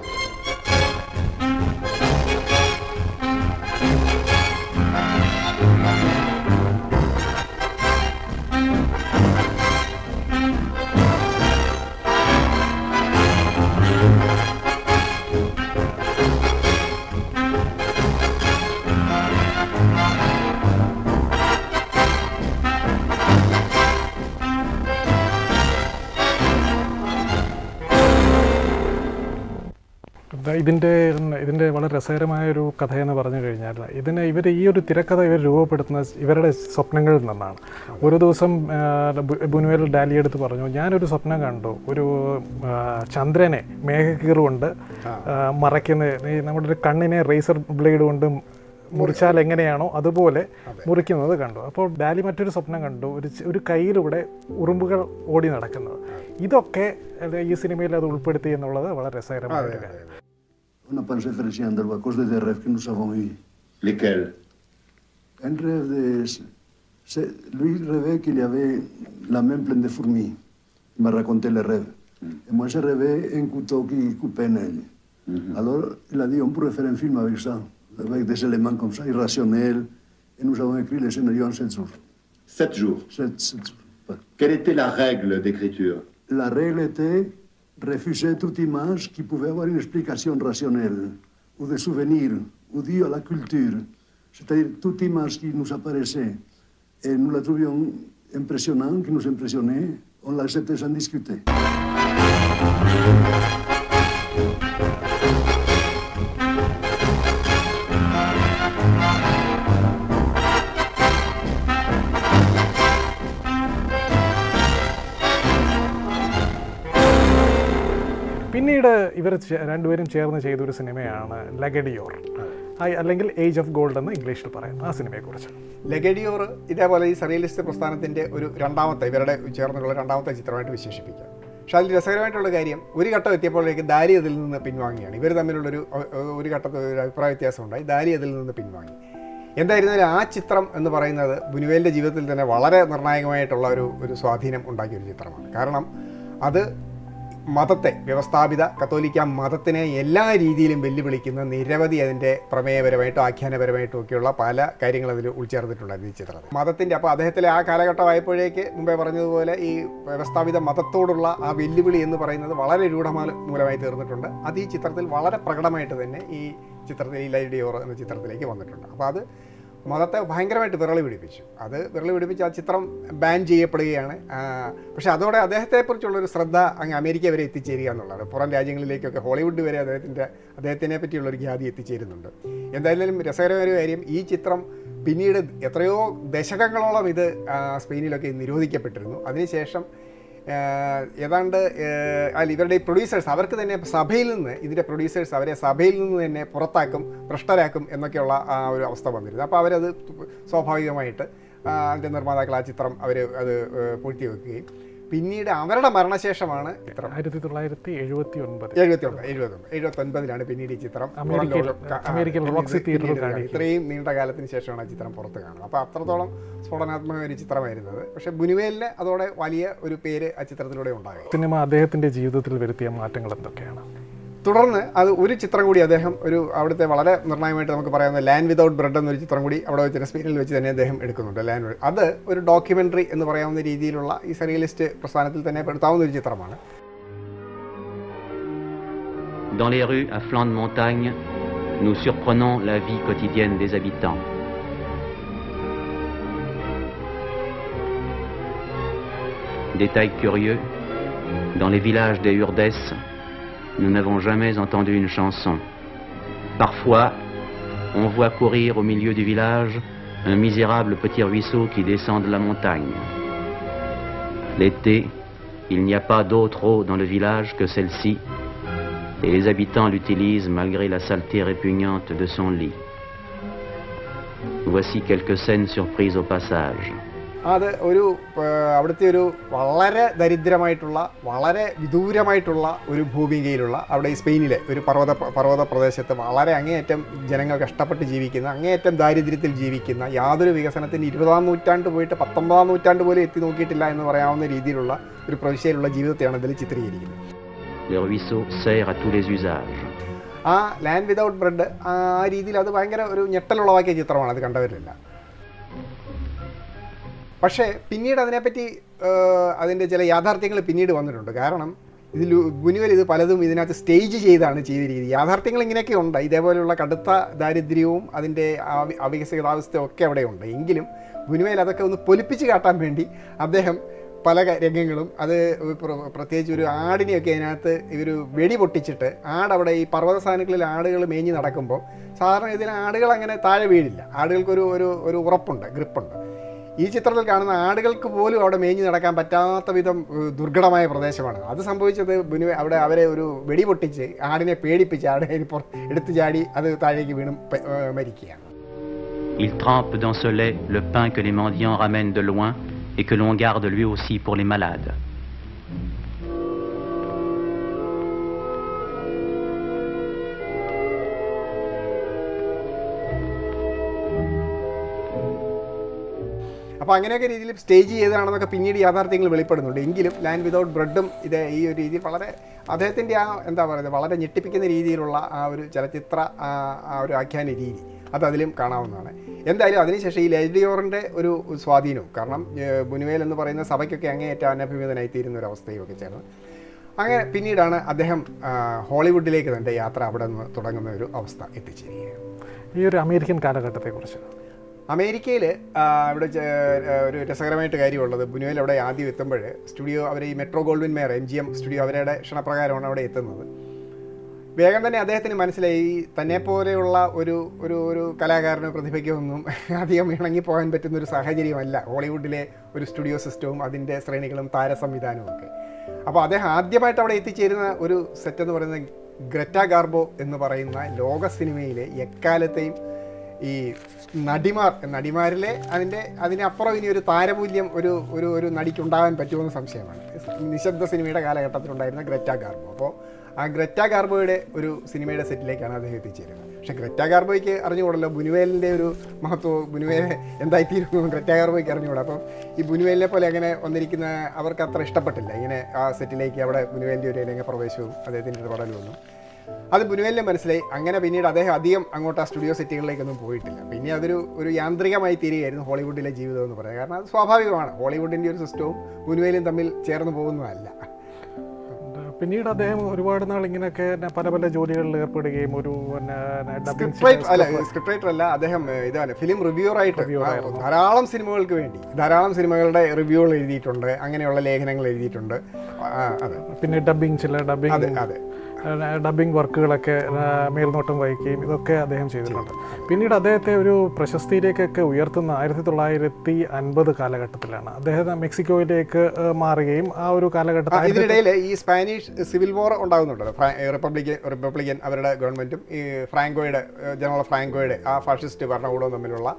ഇതിൻ്റെ ഇതിൻ്റെ വളരെ രസകരമായൊരു കഥയെന്ന് പറഞ്ഞു കഴിഞ്ഞാൽ, ഇതിനെ ഇവർ ഈ ഒരു തിരക്കഥ ഇവർ രൂപപ്പെടുത്തുന്ന ഇവരുടെ സ്വപ്നങ്ങളിൽ നിന്നാണ്. ഒരു ദിവസം ബുനുവേൽ ഡാലി എടുത്ത് പറഞ്ഞു, ഞാനൊരു സ്വപ്നം കണ്ടു, ഒരു ചന്ദ്രനെ മേഘക്കീറുകൊണ്ട് മറയ്ക്കുന്ന, നമ്മുടെ ഒരു കണ്ണിനെ റേസർ ബ്ലേഡ് കൊണ്ട് മുറിച്ചാൽ എങ്ങനെയാണോ അതുപോലെ മുറിക്കുന്നത് കണ്ടു. അപ്പോൾ ഡാലി മറ്റൊരു സ്വപ്നം കണ്ടു, ഒരു ഒരു കയ്യിലൂടെ ഉറുമ്പുകൾ ഓടി നടക്കുന്നത്. ഇതൊക്കെ ഈ സിനിമയിൽ അത് ഉൾപ്പെടുത്തി എന്നുള്ളത് വളരെ രസകരമായ ഒരു കാര്യം. On n'a pas réfléchissant à cause des rêves que nous avons eus. Lesquels? Un rêve de... C'est... Lui rêvait qu'il y avait la main pleine de fourmis. Il m'a raconté le rêve. Mm. Et moi j'ai rêvé un couteau qui coupait un œil. Mm-hmm. Alors il a dit on pourrait faire un film avec ça, avec des éléments comme ça, irrationnels. Et nous avons écrit le scénario en sept jours. Sept jours? Sept, sept jours. Ouais. Quelle était la règle d'écriture? La règle était refuser toute image qui pouvait avoir une explication rationnelle, ou des souvenirs, ou due à la culture. C'est-à-dire toute image qui nous apparaissait, et nous la trouvions impressionnante, qui nous impressionnait, on l'acceptait sans discuter. പിന്നീട് ഇവർ രണ്ടുപേരും ചേർന്ന് ചെയ്തൊരു സിനിമയാണ് ലഗഡിയോർ, അല്ലെങ്കിൽ age of gold എന്ന് ഇംഗ്ലീഷിൽ പറയാം. ആ സിനിമയെക്കുറിച്ച്. ലഗഡിയോർ ഇതേപോലെ ഈ സർറിയലിസ്റ്റ് പ്രസ്ഥാനത്തിൻ്റെ ഒരു രണ്ടാമത്തെ, ഇവരുടെ ചേർന്നുള്ള രണ്ടാമത്തെ ചിത്രമായിട്ട് വിശേഷിപ്പിക്കാം. പക്ഷേ അതിൽ രസകരമായിട്ടുള്ള കാര്യം, ഒരു ഘട്ടം എത്തിയപ്പോഴേക്ക് ദാലി അതിൽ നിന്ന് പിൻവാങ്ങിയാണ്. ഇവർ തമ്മിലുള്ളൊരു ഒരു ഘട്ടത്തിൽ ഒരു അഭിപ്രായ വ്യത്യാസം ഉണ്ടായി, ദാലി അതിൽ നിന്ന് പിൻവാങ്ങി. എന്തായിരുന്നാലും ആ ചിത്രം എന്ന് പറയുന്നത് ബുനുവേലിൻ്റെ ജീവിതത്തിൽ തന്നെ വളരെ നിർണായകമായിട്ടുള്ള ഒരു ഒരു സ്വാധീനം ഉണ്ടാക്കിയൊരു ചിത്രമാണ്. കാരണം അത് മതത്തെ, വ്യവസ്ഥാപിത കത്തോലിക്ക മതത്തിനെ എല്ലാ രീതിയിലും വെല്ലുവിളിക്കുന്ന നിരവധി അതിൻ്റെ പ്രമേയപരമായിട്ടും ആഖ്യാനപരമായിട്ടും ഒക്കെയുള്ള പല കാര്യങ്ങൾ അതിൽ ഉൾച്ചേർന്നിട്ടുണ്ടായിരുന്നു ഈ ചിത്രത്തിൽ. മതത്തിൻ്റെ, അപ്പോൾ അദ്ദേഹത്തിലെ ആ കാലഘട്ടമായപ്പോഴേക്ക് മുമ്പേ പറഞ്ഞതുപോലെ ഈ വ്യവസ്ഥാപിത മതത്തോടുള്ള ആ വെല്ലുവിളി എന്ന് പറയുന്നത് വളരെ രൂഢമൂലമായി തീർന്നിട്ടുണ്ട്. അത് ഈ ചിത്രത്തിൽ വളരെ പ്രകടമായിട്ട് തന്നെ ഈ ചിത്രത്തിൽ ഈ ലഗഡിയോർ എന്ന ചിത്രത്തിലേക്ക് വന്നിട്ടുണ്ട്. അപ്പോൾ അത് മതത്തെ ഭയങ്കരമായിട്ട് വിരളി പിടിപ്പിച്ചു. അത് വിരളി പിടിപ്പിച്ച് ആ ചിത്രം ബാൻ ചെയ്യപ്പെടുകയാണ്. പക്ഷേ അതോടെ അദ്ദേഹത്തെക്കുറിച്ചുള്ളൊരു ശ്രദ്ധ അങ്ങ് അമേരിക്ക വരെ എത്തിച്ചേരുക എന്നുള്ളതാണ്. പുറം രാജ്യങ്ങളിലേക്കൊക്കെ, ഹോളിവുഡ് വരെ അദ്ദേഹത്തിൻ്റെ അദ്ദേഹത്തിനെ പറ്റിയുള്ളൊരു ഖ്യാതി എത്തിച്ചേരുന്നുണ്ട്. എന്തായാലും രസകരമായ ഒരു കാര്യം, ഈ ചിത്രം പിന്നീട് എത്രയോ ദശകങ്ങളോളം ഇത് സ്പെയിനിലൊക്കെ നിരോധിക്കപ്പെട്ടിരുന്നു. അതിനുശേഷം ഏതാണ്ട് അല്ല ഇവരുടെ ഈ പ്രൊഡ്യൂസേഴ്സ്, അവർക്ക് തന്നെ സഭയിൽ നിന്ന്, ഇതിൻ്റെ പ്രൊഡ്യൂസേഴ്സ് അവരെ സഭയിൽ നിന്ന് തന്നെ പുറത്താക്കും, ഭ്രഷ്ടരാക്കും എന്നൊക്കെയുള്ള ആ ഒരു അവസ്ഥ വന്നിരുന്നു. അപ്പോൾ അവരത് സ്വാഭാവികമായിട്ട് അതിൻ്റെ നിർമ്മാതാക്കൾ ആ ചിത്രം അവർ അത് പൂഴ്ത്തി വെക്കുകയും പിന്നീട് അവരുടെ മരണശേഷമാണ് ചിത്രം ആയിരത്തി തൊള്ളായിരത്തി എഴുപത്തി ഒൻപത് എഴുപത്തി ഒമ്പത് എഴുപത്തി ഒമ്പത് എഴുപത്തി ഒൻപതിലാണ് പിന്നീട് ഈ ചിത്രം അമേരിക്കയിൽ അമേരിക്കയിൽ റോക്സി തിയേറ്ററിൽ കാണി. ഇത്രയും നീണ്ട കാലത്തിന് ശേഷമാണ് ആ ചിത്രം പുറത്ത് കാണുന്നത്. അപ്പോൾ അത്രത്തോളം സ്ഫോടനാത്മക ഒരു ചിത്രമായിരുന്നത്. പക്ഷേ ബുനുവേലിന് അതോടെ വലിയ ഒരു പേര് ആ ചിത്രത്തിലൂടെ ഉണ്ടാകും. സിനിമ അദ്ദേഹത്തിന്റെ ജീവിതത്തിൽ വരുത്തിയ മാറ്റങ്ങൾ എന്തൊക്കെയാണ്? തുടർന്ന് അത് ഒരു ചിത്രം കൂടി അദ്ദേഹം ഒരു അവിടുത്തെ വളരെ നിർണായകമായിട്ട് നമുക്ക് പറയാവുന്ന ലാൻഡ് വിതൗട്ട് ബ്രെഡ് എന്നൊരു ചിത്രം കൂടി അവിടെ വെച്ച് സ്പെയിനിൽ വെച്ച് തന്നെ അദ്ദേഹം എടുക്കുന്നുണ്ട്. ലാൻഡ് അത് ഒരു ഡോക്യുമെൻ്ററി എന്ന് പറയാവുന്ന രീതിയിലുള്ള ഈ സർറിയലിസ്റ്റ് പ്രസ്ഥാനത്തിൽ തന്നെ പെടുത്താവുന്ന ഒരു ചിത്രമാണ്. Dans les rues à flanc de montagne, nous surprenons la vie quotidienne des habitants. Détail curieux, dans les villages des Urdes, nous n'avons jamais entendu une chanson. Parfois, on voit courir au milieu du village un misérable petit ruisseau qui descend de la montagne. L'été, il n'y a pas d'autre eau dans le village que celle-ci, et les habitants l'utilisent malgré la saleté répugnante de son lit. Voici quelques scènes surprises au passage. അത് ഒരു അവിടുത്തെ ഒരു വളരെ ദരിദ്രമായിട്ടുള്ള വളരെ വിദൂരമായിട്ടുള്ള ഒരു ഭൂമികയിലുള്ള അവിടെ ഈ സ്പെയിനിലെ ഒരു പർവ്വത പർവ്വത പ്രദേശത്ത് വളരെ അങ്ങേയറ്റം ജനങ്ങൾ കഷ്ടപ്പെട്ട് ജീവിക്കുന്ന അങ്ങേയറ്റം ദാരിദ്ര്യത്തിൽ ജീവിക്കുന്ന യാതൊരു വികസനത്തിന് ഇരുപതാം നൂറ്റാണ്ട് പോയിട്ട് പത്തൊമ്പതാം നൂറ്റാണ്ട് പോലും എത്തി നോക്കിയിട്ടില്ല എന്ന് പറയാവുന്ന രീതിയിലുള്ള ഒരു പ്രവിശ്യയിലുള്ള ജീവിതത്തെയാണ് ഇതിൽ ചിത്രീകരിക്കുന്നത്. Le ruisseau sert à tous les usages. ആ ലാൻഡ് വിതൗട്ട് ബ്രെഡ് ആ രീതിയിൽ അത് ഭയങ്കര ഒരു ഞെട്ടലുളവാക്കിയ ചിത്രമാണ്, അത് കണ്ടവരില്ല. പക്ഷേ പിന്നീട് അതിനെപ്പറ്റി അതിൻ്റെ ചില യാഥാർത്ഥ്യങ്ങൾ പിന്നീട് വന്നിട്ടുണ്ട്. കാരണം ഇതിൽ ബുനുവേൽ ഇത് പലതും ഇതിനകത്ത് സ്റ്റേജ് ചെയ്താണ് ചെയ്തിരിക്കുന്നത്. യാഥാർത്ഥ്യങ്ങൾ ഇങ്ങനെയൊക്കെ ഉണ്ട്, ഇതേപോലെയുള്ള കടുത്ത ദാരിദ്ര്യവും അതിൻ്റെ അവികസിതാവസ്ഥയും ഒക്കെ അവിടെ ഉണ്ട്. എങ്കിലും ബുനുവേൽ അതൊക്കെ ഒന്ന് പൊലിപ്പിച്ച് കാട്ടാൻ വേണ്ടി അദ്ദേഹം പല രംഗങ്ങളും അത് പ്രത്യേകിച്ച് ഒരു ആടിനെയൊക്കെ അതിനകത്ത് ഇവർ വെടി പൊട്ടിച്ചിട്ട് ആടവിടെ ഈ പർവ്വത സ്ഥാനങ്ങളിൽ ആടുകൾ മേഞ്ഞ് നടക്കുമ്പോൾ സാധാരണ ഇതിൽ ആടുകൾ അങ്ങനെ താഴെ വീഴില്ല, ആടുകൾക്കൊരു ഒരു ഒരു ഉറപ്പുണ്ട്, ഗ്രിപ്പുണ്ട്. ഈ ചിത്രത്തിൽ കാണുന്ന ആടുകൾക്ക് പോലും അവിടെ മേഞ്ഞ് നടക്കാൻ പറ്റാത്ത വിധം ദുർഘടമായ പ്രദേശമാണ്. അത് സംഭവിച്ചത് ബുനു അവിടെ അവരെ ഒരു വെടി പൊട്ടിച്ച് ആടിനെ പേടിപ്പിച്ച് ആടിനെ എടുത്തു ചാടി അത് താഴേക്ക് വീണും മരിക്കുകയാണ്. Il trempe dans ce lait le pain que les mendiants ramènent de loin et que l'on garde lui aussi pour les malades. അപ്പോൾ അങ്ങനെയൊക്കെ രീതിയിൽ സ്റ്റേജ് ചെയ്തതാണെന്നൊക്കെ പിന്നീട് യാഥാർത്ഥ്യങ്ങൾ വെളിപ്പെടുന്നുണ്ട്. എങ്കിലും ലാൻഡ് വിതൗട്ട് ബ്രെഡും ഇത് ഈ ഒരു രീതിയിൽ വളരെ അദ്ദേഹത്തിൻ്റെ ആ എന്താ പറയുന്നത് വളരെ ഞെട്ടിപ്പിക്കുന്ന രീതിയിലുള്ള ആ ഒരു ചലച്ചിത്ര ആ ഒരു ആഖ്യാന രീതി അത് അതിലും കാണാവുന്നതാണ്. എന്തായാലും അതിനുശേഷം ഈ ലെഡിയോറിൻ്റെ ഒരു സ്വാധീനവും, കാരണം ബുനുവേൽ എന്ന് പറയുന്ന സഭയ്ക്കൊക്കെ അങ്ങേയറ്റം അനഭിമിതനായി തീരുന്ന ഒരു അവസ്ഥയുമൊക്കെ ചേർന്ന് അങ്ങനെ പിന്നീടാണ് അദ്ദേഹം ഹോളിവുഡിലേക്ക് തൻ്റെ യാത്ര അവിടെ നിന്ന് തുടങ്ങുന്ന ഒരു അവസ്ഥ എത്തിച്ചേരുകയാണ്. ഈ ഒരു അമേരിക്കൻ കാലഘട്ടത്തെക്കുറിച്ച് അമേരിക്കയിൽ ഇവിടെ ഒരു രസകരമായിട്ട് കാര്യമുള്ളത്, ബുനുവേൽ അവിടെ ആദ്യം എത്തുമ്പോൾ സ്റ്റുഡിയോ അവർ ഈ Metro Goldwyn Mayer M G M studio അവരുടെ ക്ഷണപ്രകാരമാണ് അവിടെ എത്തുന്നത്. വേഗം തന്നെ അദ്ദേഹത്തിന് മനസ്സിലായി തന്നെ പോലെയുള്ള ഒരു ഒരു ഒരു കലാകാരനോ പ്രതിഭയ്ക്കോ ഒന്നും അധികം ഇണങ്ങി പോകാൻ പറ്റുന്നൊരു സാഹചര്യമല്ല ഹോളിവുഡിലെ ഒരു സ്റ്റുഡിയോ സിസ്റ്റവും അതിൻ്റെ ശ്രേണികളും താര സംവിധാനവും ഒക്കെ. അപ്പോൾ അദ്ദേഹം ആദ്യമായിട്ട് അവിടെ എത്തിച്ചേരുന്ന ഒരു സെറ്റ് എന്ന് പറയുന്നത് ഗ്രെറ്റ ഗാർബോ എന്ന് പറയുന്ന ലോക സിനിമയിലെ എക്കാലത്തെയും ഈ നടിമാർ നടിമാരിലെ അതിൻ്റെ അതിനപ്പുറം ഇനി ഒരു താരമൂല്യം ഒരു ഒരു ഒരു നടിക്കുണ്ടാകാൻ പറ്റുമെന്ന് സംശയമാണ്. നിശബ്ദ സിനിമയുടെ കാലഘട്ടത്തിലുണ്ടായിരുന്ന ഗ്രെറ്റ ഗാർബോ. അപ്പോൾ ആ ഗ്രെറ്റ ഗാർബോയുടെ ഒരു സിനിമയുടെ സെറ്റിലേക്കാണ് അദ്ദേഹം എത്തിച്ചേരുന്നത്. പക്ഷേ ഗ്രെറ്റ ഗാർബോയ്ക്ക് അറിഞ്ഞുകൂടല്ലോ ബുനുവേലിൻ്റെ ഒരു മഹത്വം, ബുനുവേൽ എന്തായിത്തീരുന്നു ഗ്രെറ്റ ഗാർബോയ്ക്ക് അറിഞ്ഞുകൂടാ. അപ്പം ഈ ബുനുവേലിനെ പോലെ അങ്ങനെ വന്നിരിക്കുന്ന അവർക്ക് അത്ര ഇഷ്ടപ്പെട്ടില്ല ഇങ്ങനെ ആ സെറ്റിലേക്ക് അവിടെ ബുനുവേലിൻ്റെ ഒരു രംഗപ്രവേശവും അദ്ദേഹത്തിൻ്റെ ഒരു പടലൊന്നും. അത് ബുനുവേലിനെ മനസ്സിലായി. അങ്ങനെ പിന്നീട് അദ്ദേഹം അധികം അങ്ങോട്ട് ആ സ്റ്റുഡിയോ സെറ്റുകളിലേക്കൊന്നും പോയിട്ടില്ല. പിന്നെ അതൊരു ഒരു യാന്ത്രികമായി തീരുകയായിരുന്നു ഹോളിവുഡിലെ ജീവിതം എന്ന് പറയുന്നത്. കാരണം അത് സ്വാഭാവികമാണ്, ഹോളിവുഡിൻ്റെ ഒരു സിസ്റ്റവും ബുനുവേലും തമ്മിൽ ചേർന്ന് പോകുന്നതല്ല. പിന്നീട് അദ്ദേഹം ഒരുപാട് നാൾ ഇങ്ങനെയൊക്കെ പല പല ജോലികളിൽ ഏർപ്പെടുകയും ഒരു സ്ക്രിപ്റ്റ് റൈറ്റർ അല്ല, അദ്ദേഹം ഇതാണ് ഫിലിം റിവ്യൂവർ ആയിട്ട് ധാരാളം സിനിമകൾക്ക് വേണ്ടി ധാരാളം സിനിമകളുടെ റിവ്യൂകൾ എഴുതിയിട്ടുണ്ട്, അങ്ങനെയുള്ള ലേഖനങ്ങൾ എഴുതിയിട്ടുണ്ട്. അതെ, പിന്നെ ഡബിങ് ചില ഡബിങ് അതെ അതെ ഡബിങ് വർക്കുകളൊക്കെ മേൽനോട്ടം വഹിക്കുകയും ഇതൊക്കെ അദ്ദേഹം ചെയ്തിട്ടുണ്ട്. പിന്നീട് അദ്ദേഹത്തെ ഒരു പ്രശസ്തിയിലേക്കൊക്കെ ഉയർത്തുന്ന ആയിരത്തി തൊള്ളായിരത്തി അൻപത് കാലഘട്ടത്തിലാണ്. അദ്ദേഹം മെക്സിക്കോയിലേക്ക് മാറുകയും ആ ഒരു കാലഘട്ടത്തിൽ ഇതിനിടയിൽ ഈ സ്പാനിഷ് സിവിൽ വാർ ഉണ്ടാകുന്നുണ്ട്. റിപ്പബ്ലിക്കൻ റിപ്പബ്ലിക്കൻ അവരുടെ ഗവൺമെൻറ്റും ഈ ഫ്രാങ്കോയുടെ ജനറൽ ഫ്രാങ്കോയുടെ ആ ഫാഷിസ്റ്റ് ഭരണകൂടവും തമ്മിലുള്ള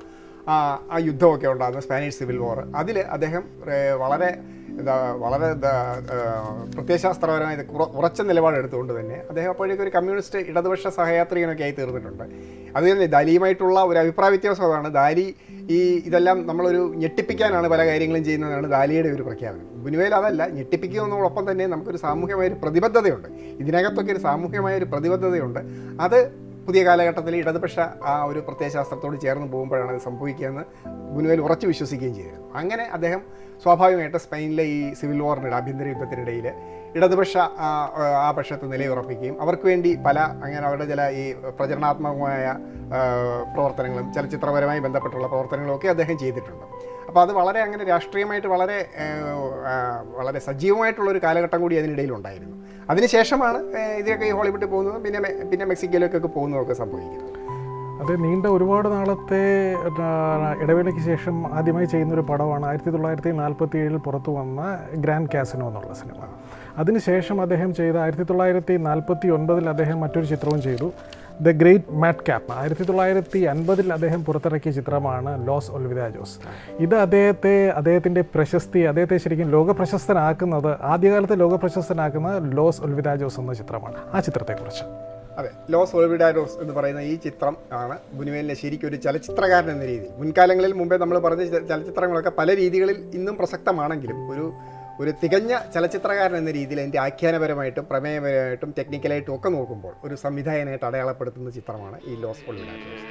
ആ യുദ്ധമൊക്കെ ഉണ്ടാകുന്ന സ്പാനിഷ് സിവിൽ വാർ, അതിൽ അദ്ദേഹം വളരെ എന്താ വളരെ പ്രത്യയശാസ്ത്രപരമായി ഉറച്ച നിലപാടെടുത്തുകൊണ്ട് തന്നെ അദ്ദേഹം അപ്പോഴേക്കും ഒരു കമ്മ്യൂണിസ്റ്റ് ഇടതുപക്ഷ സഹയാത്രികനൊക്കെ ആയി തീർന്നിട്ടുണ്ട്. അത് തന്നെ ദാലിയുമായിട്ടുള്ള ഒരു അഭിപ്രായ വ്യത്യാസം അതാണ്. ദാലി ഈ ഇതെല്ലാം നമ്മളൊരു ഞെട്ടിപ്പിക്കാനാണ് പല കാര്യങ്ങളും ചെയ്യുന്നതാണ് ദാലിയുടെ ഒരു പ്രഖ്യാപനം. ബുനുവേൽ അതല്ല, ഞെട്ടിപ്പിക്കുന്നതോടൊപ്പം തന്നെ നമുക്കൊരു സാമൂഹ്യമായൊരു പ്രതിബദ്ധതയുണ്ട്, ഇതിനകത്തൊക്കെ ഒരു സാമൂഹ്യമായൊരു പ്രതിബദ്ധതയുണ്ട്. അത് പുതിയ കാലഘട്ടത്തിൽ ഇടതുപക്ഷ ആ ഒരു പ്രത്യയശാസ്ത്രത്തോട് ചേർന്ന് പോകുമ്പോഴാണ് അത് സംഭവിക്കുകയെന്ന് ബുനുവേൽ ഉറച്ചു വിശ്വസിക്കുകയും ചെയ്തത്. അങ്ങനെ അദ്ദേഹം സ്വാഭാവികമായിട്ട് സ്പെയിനിലെ ഈ സിവിൽ വാറിനിടെ ആഭ്യന്തര യുദ്ധത്തിനിടയിൽ ഇടതുപക്ഷ ആ പക്ഷത്ത് നിലയുറപ്പിക്കുകയും അവർക്ക് വേണ്ടി പല അങ്ങനെ അവരുടെ ചില ഈ പ്രചരണാത്മകമായ പ്രവർത്തനങ്ങളും ചലച്ചിത്രപരമായി ബന്ധപ്പെട്ടുള്ള പ്രവർത്തനങ്ങളും ഒക്കെ അദ്ദേഹം ചെയ്തിട്ടുണ്ട്. അപ്പോൾ അത് വളരെ അങ്ങനെ രാഷ്ട്രീയമായിട്ട് വളരെ വളരെ സജീവമായിട്ടുള്ളൊരു കാലഘട്ടം കൂടി അതിനിടയിലുണ്ടായിരുന്നു. അതിനുശേഷമാണ് ഇതിനൊക്കെ ഈ ഹോളിവുഡിൽ പോകുന്നതും പിന്നെ പിന്നെ മെക്സിക്കോയിലേക്കൊക്കെ പോകുന്നതൊക്കെ സംഭവിക്കുന്നത്. അത് നീണ്ട ഒരുപാട് നാളത്തെ ഇടവേളയ്ക്ക് ശേഷം ആദ്യമായി ചെയ്യുന്നൊരു പടമാണ് ആയിരത്തി തൊള്ളായിരത്തി നാൽപ്പത്തി ഏഴിൽ പുറത്തു വന്ന ഗ്രാൻഡ് കാസിനോ എന്നുള്ള സിനിമ. അതിനുശേഷം അദ്ദേഹം ചെയ്ത ആയിരത്തി തൊള്ളായിരത്തി നാൽപ്പത്തി ഒൻപതിൽ അദ്ദേഹം മറ്റൊരു ചിത്രവും ചെയ്തു, ദ ഗ്രേറ്റ് മാറ്റ് ക്യാപ്പ്. ആയിരത്തി തൊള്ളായിരത്തി അൻപതിൽ അദ്ദേഹം പുറത്തിറക്കിയ ചിത്രമാണ് ലോസ് ഒൽവിദാജോസ്. ഇത് അദ്ദേഹത്തെ അദ്ദേഹത്തിൻ്റെ പ്രശസ്തി അദ്ദേഹത്തെ ശരിക്കും ലോകപ്രശസ്തനാക്കുന്നത് ആദ്യകാലത്ത് ലോകപ്രശസ്തനാക്കുന്നത് ലോസ് ഒൽവിദാജോസ് എന്ന ചിത്രമാണ്. ആ ചിത്രത്തെക്കുറിച്ച് അതെ, ലോസ് ഒൽവിഡാഡോസ് എന്ന് പറയുന്ന ഈ ചിത്രം ആണ് ബുനുവേലിനെ ശരിക്കും ഒരു ചലച്ചിത്രകാരൻ എന്ന രീതിയിൽ, മുൻകാലങ്ങളിൽ മുമ്പേ നമ്മൾ പറഞ്ഞ ചലച്ചിത്രങ്ങളൊക്കെ പല രീതികളിൽ ഇന്നും പ്രസക്തമാണെങ്കിലും ഒരു ഒരു തികഞ്ഞ ചലച്ചിത്രകാരൻ എന്ന രീതിയിൽ അതിൻ്റെ ആഖ്യാനപരമായിട്ടും പ്രമേയപരമായിട്ടും ടെക്നിക്കലായിട്ടും ഒക്കെ നോക്കുമ്പോൾ ഒരു സംവിധായകനായിട്ട് അടയാളപ്പെടുത്തുന്ന ചിത്രമാണ് ഈ ലോസ് ഒൽവിഡാഡോസ്.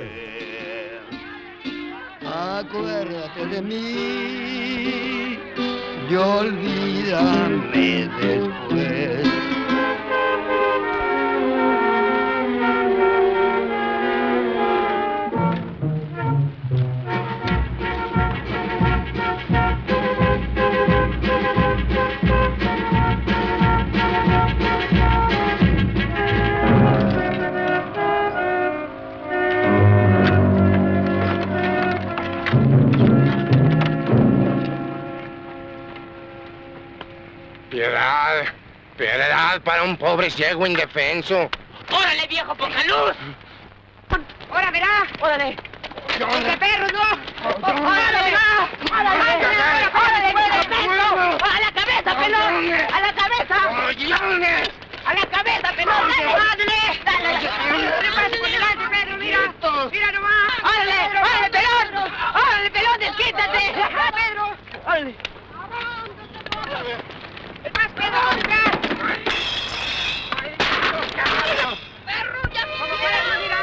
Piedad, piedad para un pobre ciego indefenso. ¡Órale, viejo, poca luz! ¡Ahora verá! ¡Órale! ¡Este perro, no! ¡Órale, verá! ¡Órale, órale, órale, perro! ¡A la cabeza, pelón! ¡A la cabeza! ¡A la cabeza, pelón! ¡Dale, dale! ¡Dale, perro, mira! ¡Mira nomás! ¡Órale, órale, pelón! ¡Órale, pelón, desquítate! ¡Pedro! ¡Órale! ¡Más pedón, ya! ¡Perro, ya! ¡Como perro, mira!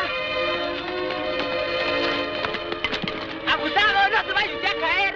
¡Abusado, no te vayas a caer!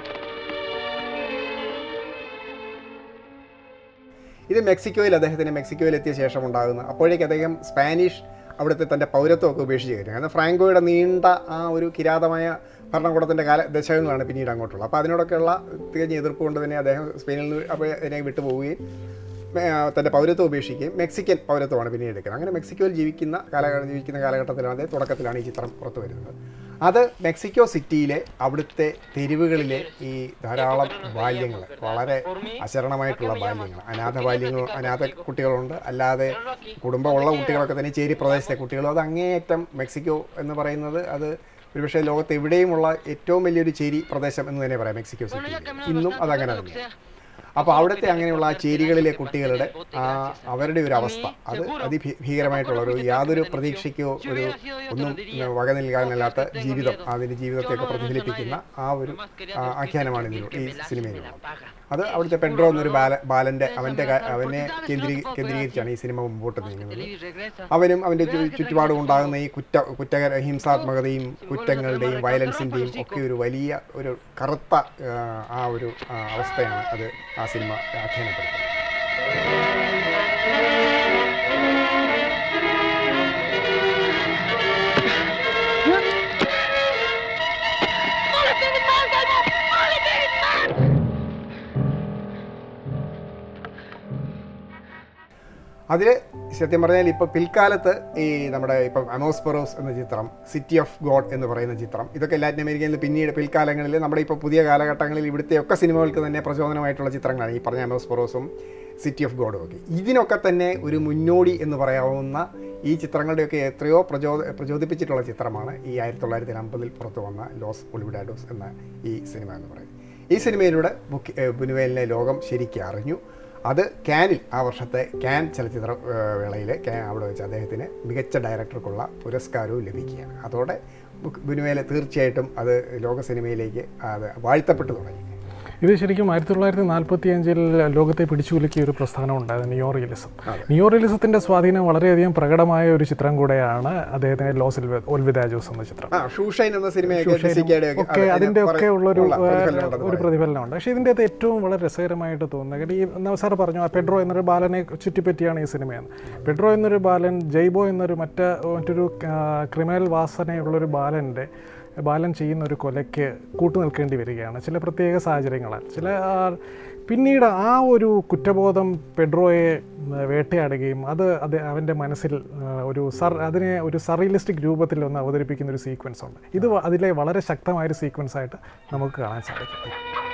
ഇത് മെക്സിക്കോയിൽ അദ്ദേഹത്തിന് മെക്സിക്കോയിലെത്തിയ ശേഷം ഉണ്ടാകുന്ന, അപ്പോഴേക്ക് അദ്ദേഹം Spanish അവിടുത്തെ തൻ്റെ പൗരത്വമൊക്കെ ഉപേക്ഷിച്ച് കഴിഞ്ഞു. കാരണം ഫ്രാങ്കോയുടെ നീണ്ട ആ ഒരു കിരാതമായ ഭരണകൂടത്തിൻ്റെ കാല ദശകങ്ങളാണ് പിന്നീട് അങ്ങോട്ടുള്ളത്. അപ്പോൾ അതിനോടൊക്കെയുള്ള തികഞ്ഞ എതിർപ്പ് കൊണ്ട് തന്നെ അദ്ദേഹം സ്പെയിനിൽ നിന്ന് അപ്പോൾ അതിനെ വിട്ടുപോവുകയും തൻ്റെ പൗരത്വം ഉപേക്ഷിക്കുകയും മെക്സിക്കൻ പൗരത്വമാണ് പിന്നീട് എടുക്കുന്നത്. അങ്ങനെ മെക്സിക്കോയിൽ ജീവിക്കുന്ന കാലഘട്ടം ജീവിക്കുന്ന കാലഘട്ടത്തിലാണ് തുടക്കത്തിലാണ് ഈ ചിത്രം പുറത്തു വരുന്നത്. അത് മെക്സിക്കോ സിറ്റിയിലെ അവിടുത്തെ തെരുവുകളിലെ ഈ ധാരാളം ബാല്യങ്ങൾ, വളരെ അശരണമായിട്ടുള്ള ബാല്യങ്ങൾ, അനാഥ ബാല്യങ്ങൾ, അനാഥ കുട്ടികളുണ്ട്, അല്ലാതെ കുടുംബമുള്ള കുട്ടികളൊക്കെ തന്നെ ചേരി പ്രദേശത്തെ കുട്ടികളും, അത് അങ്ങേയറ്റം മെക്സിക്കോ എന്ന് പറയുന്നത് അത് ഒരുപക്ഷെ ലോകത്ത് എവിടെയുമുള്ള ഏറ്റവും വലിയൊരു ചേരി പ്രദേശം എന്ന് തന്നെ പറയാം മെക്സിക്കോ സിറ്റിയിൽ. ഇന്നും അതങ്ങനെ തന്നെയാണ്. അപ്പോൾ അവിടുത്തെ അങ്ങനെയുള്ള ആ ചേരികളിലെ കുട്ടികളുടെ ആ അവരുടെ ഒരു അവസ്ഥ അത് അതിഭീകരമായിട്ടുള്ള ഒരു യാതൊരു പ്രതീക്ഷയ്ക്കോ ഒരു ഒന്നും വക നൽകാനല്ലാത്ത ജീവിതം, അതിൻ്റെ ജീവിതത്തെയൊക്കെ പ്രതിഫലിപ്പിക്കുന്ന ആ ഒരു ആഖ്യാനമാണ് ഇതിലൂടെ ഈ സിനിമയിലുള്ളത്. അത് അവിടുത്തെ പെഡ്രോ എന്നൊരു ബാല ബാലൻ്റെ അവൻ്റെ അവനെ കേന്ദ്രീ കേന്ദ്രീകരിച്ചാണ് ഈ സിനിമ മുമ്പോട്ട് നീങ്ങുന്നത്. അവനും അവൻ്റെ ചുറ്റുപാടും ഉണ്ടാകുന്ന ഈ കുറ്റ കുറ്റകര ഹിംസാത്മകതയും കുറ്റങ്ങളുടെയും വയലൻസിൻ്റെയും ഒക്കെ ഒരു വലിയ ഒരു കറുത്ത ആ ഒരു അവസ്ഥയാണ് അത് ആ സിനിമ ആഖ്യാനപ്പെടുത്തുന്നത്. അതിൽ സത്യം പറഞ്ഞാൽ ഇപ്പോൾ പിൽക്കാലത്ത് ഈ നമ്മുടെ ഇപ്പം അമോസ്പെറോസ് എന്ന ചിത്രം, സിറ്റി ഓഫ് ഗോഡ് എന്ന് പറയുന്ന ചിത്രം, ഇതൊക്കെ ലാറ്റിൻ അമേരിക്കയിൽ പിന്നീട് പിൽക്കാലങ്ങളിൽ നമ്മുടെ ഇപ്പോൾ പുതിയ കാലഘട്ടങ്ങളിൽ ഇവിടുത്തെ ഒക്കെ സിനിമകൾക്ക് തന്നെ പ്രചോദനമായിട്ടുള്ള ചിത്രങ്ങളാണ് ഈ പറഞ്ഞ അമോസ്പെറോസും സിറ്റി ഓഫ് ഗോഡും ഒക്കെ. ഇതിനൊക്കെ തന്നെ ഒരു മുന്നോടി എന്ന് പറയാവുന്ന ഈ ചിത്രങ്ങളുടെയൊക്കെ എത്രയോ പ്രചോദ പ്രചോദിപ്പിച്ചിട്ടുള്ള ചിത്രമാണ് ഈ ആയിരത്തി തൊള്ളായിരത്തി അമ്പതിൽ പുറത്തു വന്ന ലോസ് ഒളിവിഡാഡോസ് എന്ന ഈ സിനിമ എന്ന് പറയുന്നത്. ഈ സിനിമയിലൂടെ ബുക്ക് ബുനുവേലിനെ ലോകം ശരിക്കും അറിഞ്ഞു. അത് കാനിൽ, ആ വർഷത്തെ കാൻ ചലച്ചിത്ര വേളയിൽ കാൻ അവിടെ വെച്ച് അദ്ദേഹത്തിന് മികച്ച ഡയറക്ടർക്കുള്ള പുരസ്കാരവും ലഭിക്കുകയാണ്. അതോടെ ബുനുവേൽ തീർച്ചയായിട്ടും അത് ലോക സിനിമയിലേക്ക് അത് വാഴ്ത്തപ്പെട്ടു തുടങ്ങി. ഇത് ശരിക്കും ആയിരത്തി തൊള്ളായിരത്തി നാൽപ്പത്തി അഞ്ചിൽ ലോകത്തെ പിടിച്ചുകുലുക്കിയ ഒരു പ്രസ്ഥാനം ഉണ്ടായത് നിയോ റിയലിസം. നിയോ റിയലിസത്തിൻ്റെ സ്വാധീനം വളരെയധികം പ്രകടമായ ഒരു ചിത്രം കൂടെയാണ് അദ്ദേഹത്തിന് ലോസ് ഒൽവിദാജോസ് എന്ന ചിത്രം. ഒക്കെ അതിൻ്റെ ഒക്കെ ഉള്ളൊരു ഒരു പ്രതിഫലനമുണ്ട്. പക്ഷേ ഇതിൻ്റെ അകത്ത് ഏറ്റവും വളരെ രസകരമായിട്ട് തോന്നുന്നത്, കാര്യം ഈ സാർ പറഞ്ഞു പെഡ്രോ എന്നൊരു ബാലനെ ചുറ്റിപ്പറ്റിയാണ് ഈ സിനിമയെന്ന്. പെഡ്രോ എന്നൊരു ബാലൻ ജയ്ബോ എന്നൊരു മറ്റ് മറ്റൊരു ക്രിമിനൽ വാസനയുള്ളൊരു ബാലൻ്റെ ബാലൻ ചെയ്യുന്ന ഒരു കൊലയ്ക്ക് കൂട്ടു നിൽക്കേണ്ടി വരികയാണ് ചില പ്രത്യേക സാഹചര്യങ്ങളാൽ. ചില പിന്നീട് ആ ഒരു കുറ്റബോധം പെഡ്രോയെ വേട്ടയാടുകയും അത് അത് അവൻ്റെ മനസ്സിൽ ഒരു സർ അതിനെ ഒരു സർറിയലിസ്റ്റിക് രൂപത്തിൽ ഒന്ന് അവതരിപ്പിക്കുന്ന ഒരു സീക്വൻസ് ഉണ്ട്. ഇത് അതിലെ വളരെ ശക്തമായൊരു സീക്വൻസ് ആയിട്ട് നമുക്ക് കാണാൻ സാധിക്കും.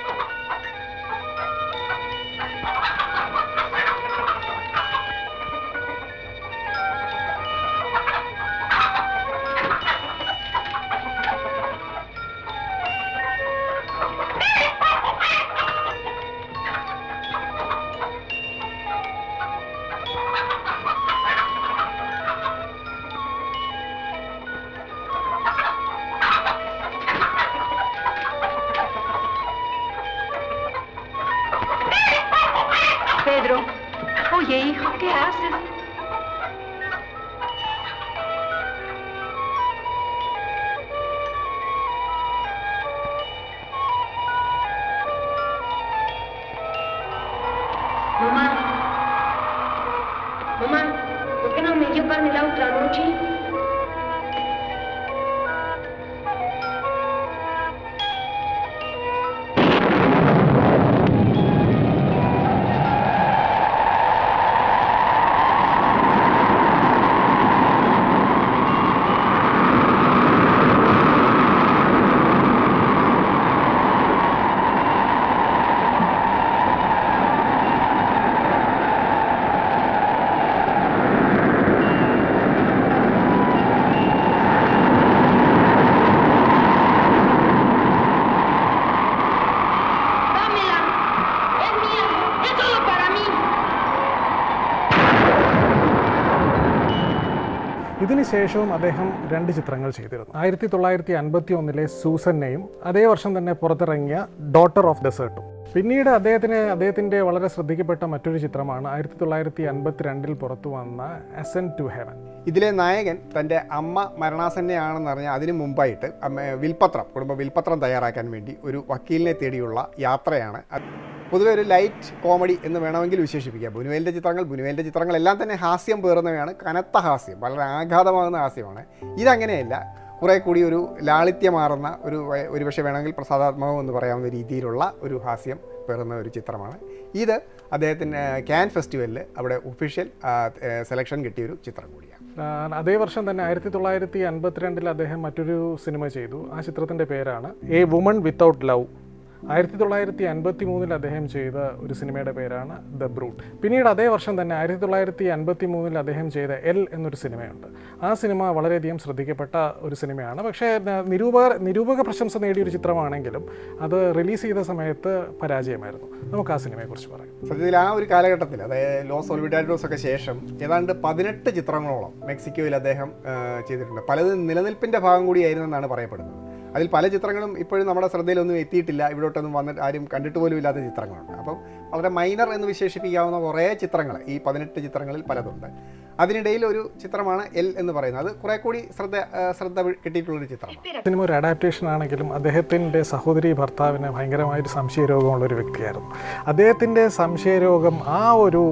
Pedro, oye, hijo, ¿qué haces? Mamá, mamá, ¿por qué no me llevan la otra noche? ഇതിനുശേഷവും അദ്ദേഹം രണ്ട് ചിത്രങ്ങൾ ചെയ്തിരുന്നു. ആയിരത്തി തൊള്ളായിരത്തി അൻപത്തി ഒന്നിലെ സൂസന്നെയും അതേ വർഷം തന്നെ പുറത്തിറങ്ങിയ ഡോട്ടർ ഓഫ് ഡെസേർട്ടും. പിന്നീട് അദ്ദേഹത്തിന് അദ്ദേഹത്തിൻ്റെ വളരെ ശ്രദ്ധിക്കപ്പെട്ട മറ്റൊരു ചിത്രമാണ് ആയിരത്തി തൊള്ളായിരത്തി അൻപത്തി രണ്ടിൽ പുറത്തു വന്ന അസെൻഡ് ടു ഹെവൻ. ഇതിലെ നായകൻ തൻ്റെ അമ്മ മരണാസന്നയാണെന്ന് പറഞ്ഞാൽ അതിന് മുമ്പായിട്ട് വിൽപത്രം കുടുംബ വിൽപത്രം തയ്യാറാക്കാൻ വേണ്ടി ഒരു വക്കീലിനെ തേടിയുള്ള യാത്രയാണ്. പൊതുവെ ഒരു ലൈറ്റ് കോമഡി എന്ന് വേണമെങ്കിൽ വിശേഷിപ്പിക്കാം ബുനുവേലിൻ്റെ ചിത്രങ്ങൾ. ബുനുവേലിൻ്റെ ചിത്രങ്ങളെല്ലാം തന്നെ ഹാസ്യം പേറുന്നവയാണ്, കനത്ത ഹാസ്യം, വളരെ ആഘാതമാകുന്ന ഹാസ്യമാണ്. ഇതങ്ങനെയല്ല, കുറേ കൂടി ഒരു ലാളിത്യമാറുന്ന ഒരു ഒരുപക്ഷെ വേണമെങ്കിൽ പ്രസാദാത്മകം എന്ന് പറയാവുന്ന രീതിയിലുള്ള ഒരു ഹാസ്യം പേറുന്ന ഒരു ചിത്രമാണ് ഇത്. അദ്ദേഹത്തിന് കാൻ ഫെസ്റ്റിവലിൽ അവിടെ ഒഫീഷ്യൽ സെലക്ഷൻ കിട്ടിയൊരു ചിത്രം കൂടിയാണ്. അതേ വർഷം തന്നെ ആയിരത്തി തൊള്ളായിരത്തി അൻപത്തിരണ്ടിൽ അദ്ദേഹം മറ്റൊരു സിനിമ ചെയ്തു. ആ ചിത്രത്തിൻ്റെ പേരാണ് എ വുമൺ വിത്തൗട്ട് ലവ്. ആയിരത്തി തൊള്ളായിരത്തി അൻപത്തി മൂന്നിൽ അദ്ദേഹം ചെയ്ത ഒരു സിനിമയുടെ പേരാണ് ദ ബ്രൂട്ട്. പിന്നീട് അതേ വർഷം തന്നെ ആയിരത്തി തൊള്ളായിരത്തി അൻപത്തി മൂന്നിൽ അദ്ദേഹം ചെയ്ത എൽ എന്നൊരു സിനിമയുണ്ട്. ആ സിനിമ വളരെയധികം ശ്രദ്ധിക്കപ്പെട്ട ഒരു സിനിമയാണ്. പക്ഷേ നിരൂപക നിരൂപക പ്രശംസ നേടിയൊരു ചിത്രമാണെങ്കിലും അത് റിലീസ് ചെയ്ത സമയത്ത് പരാജയമായിരുന്നു. നമുക്ക് ആ സിനിമയെക്കുറിച്ച് പറയാം. സത്യത്തിൽ ആ ഒരു കാലഘട്ടത്തിൽ, അതായത് ലോസ് ഒളിവിഡാഡോസ് ഒക്കെ ശേഷം ഏതാണ്ട് പതിനെട്ട് ചിത്രങ്ങളോളം മെക്സിക്കോയിൽ അദ്ദേഹം ചെയ്തിട്ടുണ്ട്. പലതും നിലനിൽപ്പിൻ്റെ ഭാഗം കൂടിയായിരുന്നെന്നാണ് പറയപ്പെടുന്നത്. അതിൽ പല ചിത്രങ്ങളും ഇപ്പോഴും നമ്മുടെ ശ്രദ്ധയിലൊന്നും എത്തിയിട്ടില്ല, ഇവിടോട്ടൊന്നും വന്നിട്ട് ആരും കണ്ടിട്ട് പോലും ഇല്ലാത്ത ചിത്രങ്ങളുണ്ട്. അപ്പം വളരെ മൈനർ എന്ന് വിശേഷിപ്പിക്കാവുന്ന കുറേ ചിത്രങ്ങൾ ഈ പതിനെട്ട് ചിത്രങ്ങളിൽ പലതുണ്ട്. അതിനിടയിൽ ഒരു ചിത്രമാണ് എൽ എന്ന് പറയുന്നത്. അത് കുറെ കൂടി ശ്രദ്ധ ശ്രദ്ധ കിട്ടിയിട്ടുള്ളൊരു ചിത്രമാണ്. സിനിമ ഒരു അഡാപ്റ്റേഷൻ ആണെങ്കിലും അദ്ദേഹത്തിൻ്റെ സഹോദരി ഭർത്താവിന് ഭയങ്കരമായൊരു സംശയരോഗമുള്ളൊരു വ്യക്തിയായിരുന്നു. അദ്ദേഹത്തിൻ്റെ സംശയരോഗം ആ ഒരു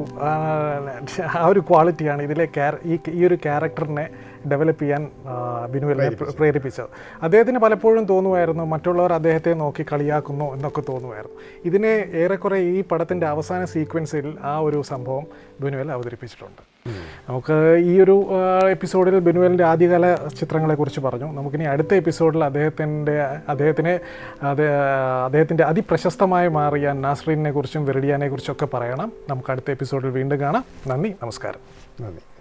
ആ ഒരു ക്വാളിറ്റിയാണ് ഇതിലെ ഈ ഒരു ക്യാരക്ടറിനെ ഡെവലപ്പ് ചെയ്യാൻ ബിനുവിനെ പ്രേരിപ്പിച്ചത്. അദ്ദേഹത്തിന് പലപ്പോഴും തോന്നുമായിരുന്നു മറ്റുള്ളവർ അദ്ദേഹത്തെ നോക്കി കളിയാക്കുന്നു എന്നൊക്കെ തോന്നുമായിരുന്നു. ഇതിനെ ഏറെക്കുറെ ഈ പടത്തിൻ്റെ അവസാന സീക്വൻസിൽ ആ ഒരു സംഭവം ബിനുവിൽ അവതരിപ്പിച്ചിട്ടുണ്ട്. നമുക്ക് ഈ ഒരു എപ്പിസോഡിൽ ബിനുവലിൻ്റെ ആദ്യകാല ചിത്രങ്ങളെക്കുറിച്ച് പറഞ്ഞു. നമുക്കിനി അടുത്ത എപ്പിസോഡിൽ അദ്ദേഹത്തിൻ്റെ അദ്ദേഹത്തിന് അത് അദ്ദേഹത്തിൻ്റെ അതിപ്രശസ്തമായി മാറിയ നാസ്രീനെ കുറിച്ചും വെറിഡിയാനെ കുറിച്ചൊക്കെ പറയണം. നമുക്ക് അടുത്ത എപ്പിസോഡിൽ വീണ്ടും കാണാം. നന്ദി, നമസ്കാരം. നന്ദി.